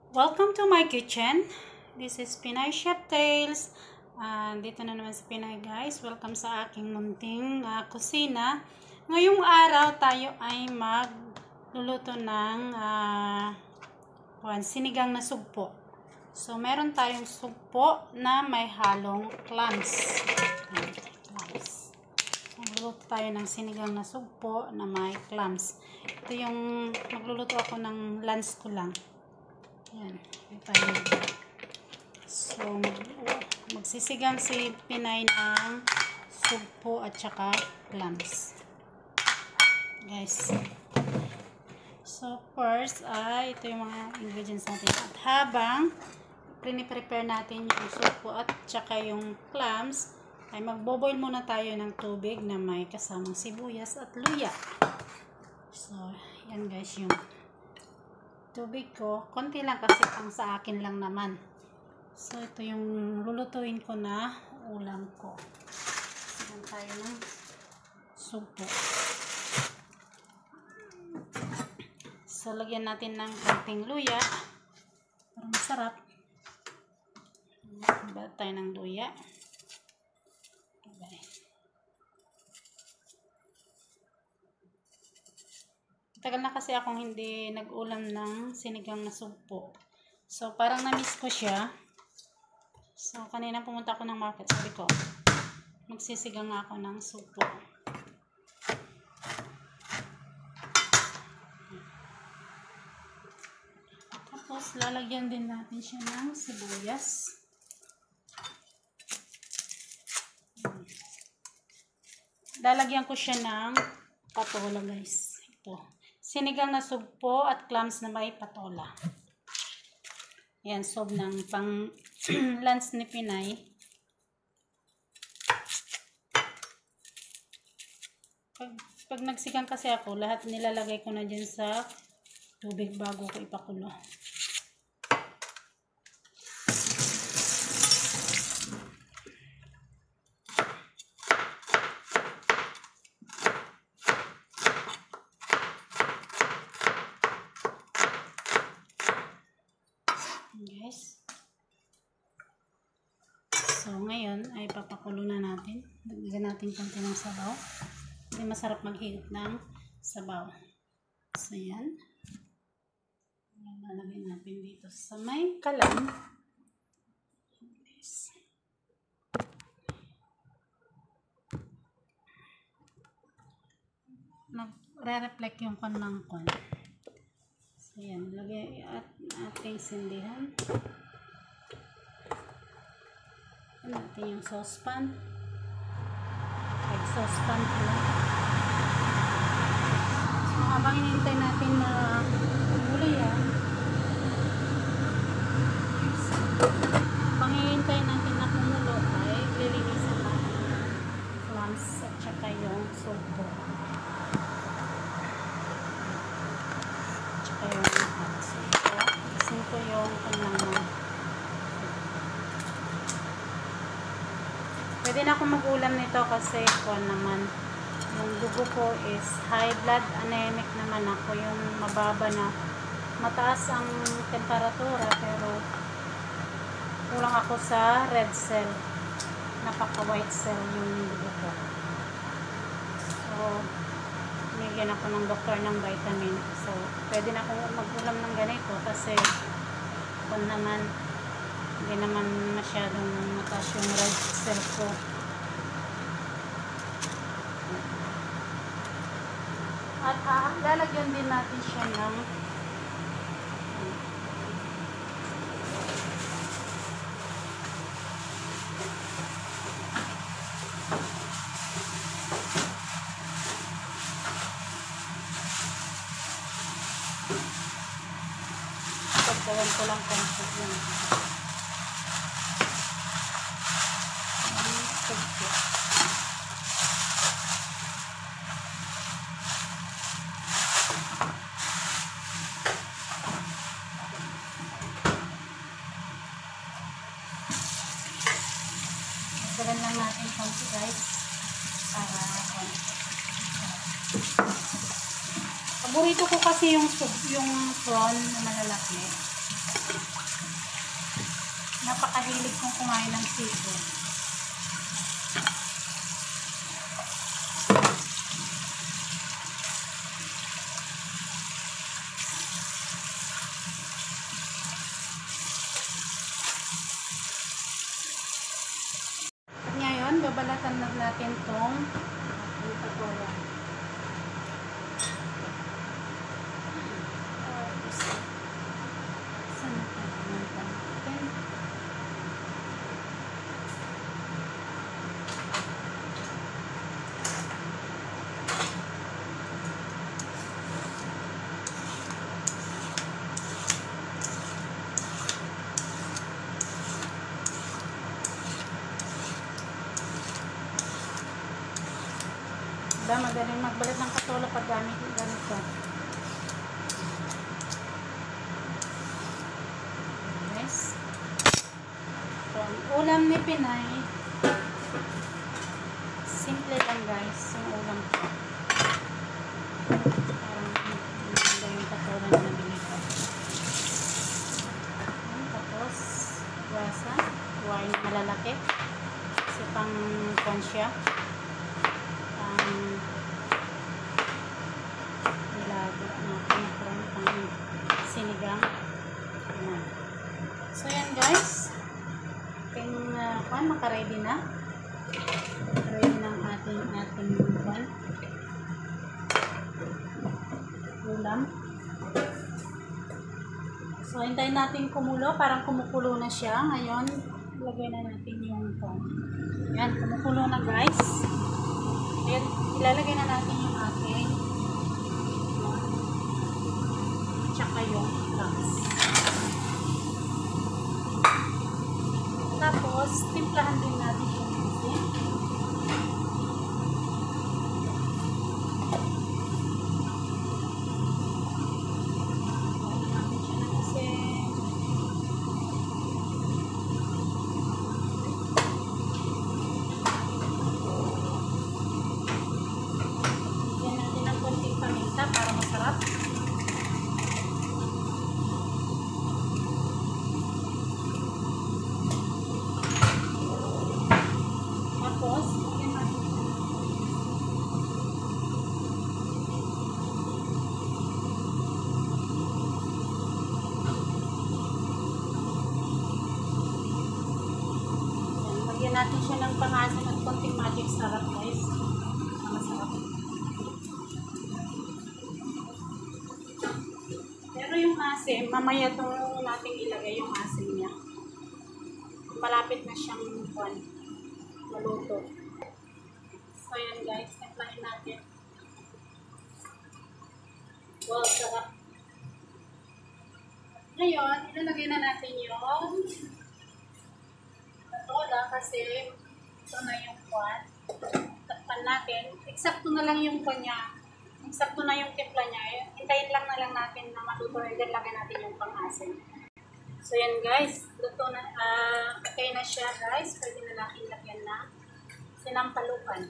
Welcome to my kitchen. This is Pinoy Chef Tales. Dito na naman si Pinoy, guys. Welcome sa aking munting kusina. Ngayong araw tayo ay magluluto ng sinigang na sugpo. So meron tayong sugpo na may halong clams. Magluluto tayo ng sinigang na sugpo na may clams. Ito yung magluluto ako ng lunch ko lang. Yan, tayo. So, magsisigang si Pinay ng sugpo at saka clams. Guys. So, first, ito yung mga ingredients natin. At habang prepare natin yung sugpo at saka yung clams, ay magboboil muna tayo ng tubig na may kasamang sibuyas at luya. So, yan guys yung tubig ko. Konti lang kasi pang sa akin lang naman. So, ito yung lulutuin ko na ulam ko. Sigan tayo ng sugpo. So, lagyan natin ng konting luya para masarap. Ba't tayo ng luya. Okay. Tagal na kasi akong hindi nag-ulam ng sinigang na sugpo. So, parang na-miss ko siya. So, kanina pumunta ako ng market. Sabi ko, magsisigang ako ng sugpo. Tapos, lalagyan din natin siya ng sibuyas. Lalagyan ko siya ng patola, guys. Ito. Sinigang na sugpo at clams na may patola. Yan, sob ng pang lunch ni Pinay. Pag nagsigang kasi ako, lahat nilalagay ko na dyan sa tubig bago ko ipakulo. Guys. So, ngayon ay papakulo na natin. Lagyan natin konti ng sabaw. Kasi masarap maghigop ng sabaw. So, yan. Lalagay natin dito sa may kalan. Yes. Nagre-reflect yung kanang kon. So, yan. Lagay at ating sindihan. Natin yung saucepan. Saucepan ko lang. So, habang hinihintay natin na gulay yan. Habang hinihintay natin na kumulo ay lilinisan natin ng clams at saka yung sugpo. At saka yung isin ko yung kanyang pwede na ako mag-ulam nito kasi naman yung dugo ko is high blood anemic naman ako, yung mababa na mataas ang temperatura pero kulang ako sa red cell, napaka white cell yung dugo ko. So binigyan ako ng doktor ng vitamin, so pwede na akong mag-ulam ng ganito kasi naman hindi naman masyadong mataas yung red cell ko. At lalagyan din natin siya ng pagkawan ko lang konti yun. Dagan lang natin konti, guys, para paborito ko kasi yung prawn na malalaki. napakahilig kong kumain ng seafood. At ngayon, babalatan na natin tong patola. Madaling magbalat ng patola pag gamit yung ganito. Yes. So, ang ulam ni Pinay, simple lang guys, yung ulam ko. Parang maganda yung patola na nabili ko. Tapos, wasa, wine malalaki. Kasi pang konsya. Sinigang. Ayan. So yan guys, makaready na. Ready ng ating ulam. So hintayin natin kumulo, parang kumukulo na siya. Ngayon, ilagay na natin yung yan, kumukulo na guys. Ayan, ilalagay na natin yung ating tsaka yung clams. Tapos, timplahan din natin yung asin. Lagyan natin ng konting paminta para masarap. Lagyan natin siya ng pangasin at konting magic sarap guys. Masarap. Pero yung asin, mamaya itong natin ilagay yung asin niya. Malapit na siyang maluto. So yan guys, templahin natin. Wow, sarap. Ngayon, ilalagay na natin yung patola kasi ito na yung takpan natin. Eksakto na lang yung niya. Eksakto na yung timpla niya. Hintayin lang na lang natin na maluto and then lagyan natin yung pang-asin. So yan guys, luto na, okay na siya guys. Pwede na natin lagyan na sinampalukan.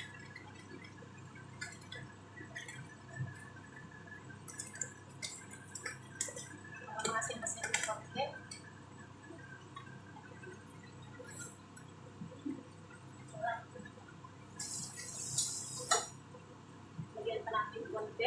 Masin-masin na konti. Lagyan pa natin konti.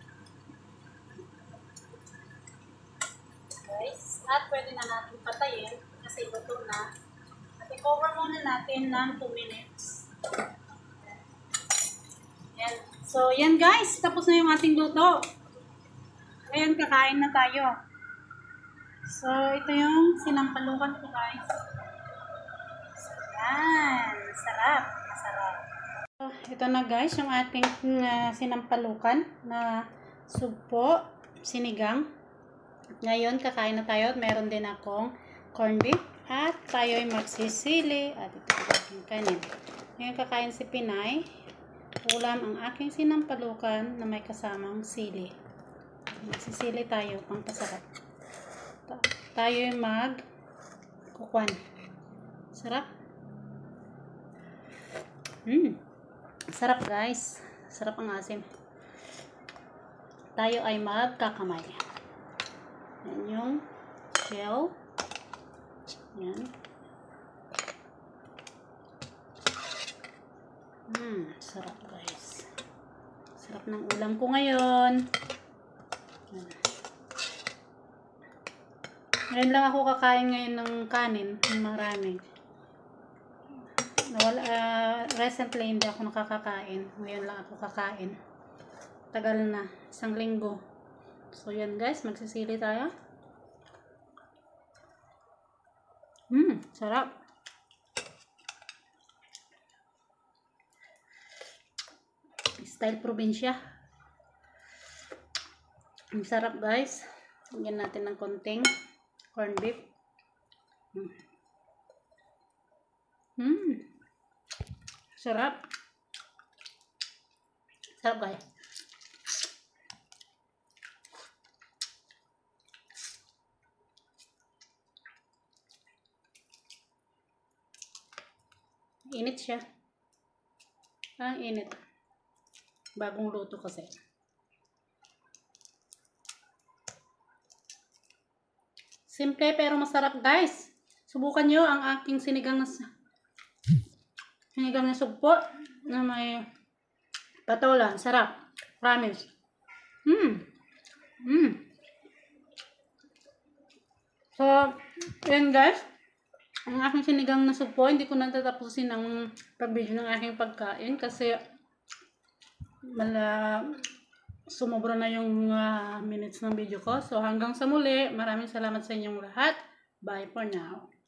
Guys, at pwede na natin patayin kasi luto na. At i-cover muna natin ng 2 minutes. Yan. So, yan guys, tapos na yung ating luto. Ngayon, kakain na tayo. So, ito yung sinampalukan ko guys. So, yan. Masarap. Masarap. So, ito na guys, yung ating sinampalukan na sugpo, sinigang. Ngayon, kakain na tayo. Meron din akong corned beef. At tayo ay magsisili. At ito yung aking kanin. Ngayon, kakain si Pinay. Ulam ang aking sinampalukan na may kasamang sili. Magsisili tayo pang pasarap. Tayo ay mag-kukwan. Sarap. Sarap guys. Sarap ang asim. Tayo ay magkakamay. Yan yung shell. Yan. Sarap guys. Sarap ng ulam ko ngayon. Yan. Ngayon lang ako kakain ngayon ng kanin, ng marami. Recently hindi ako nakakakain. Ngayon lang ako kakain. Tagal na, 1 linggo. So yan guys, magsisili tayo. Sarap. Style probinsya. Ang sarap guys. Lagyan natin ng konting corn beef. Sarap. Sarap guys. Init siya. Init. Bagong luto kasi. Simple pero masarap guys. Subukan nyo ang aking sinigang na sugpo na may patola. Sarap. Promise. So, yan guys. Ang aking sinigang na sugpo, hindi ko natatapusin ang pag-video ng aking pagkain kasi sumobra na yung minutes ng video ko. So hanggang sa muli, maraming salamat sa inyong lahat. Bye for now.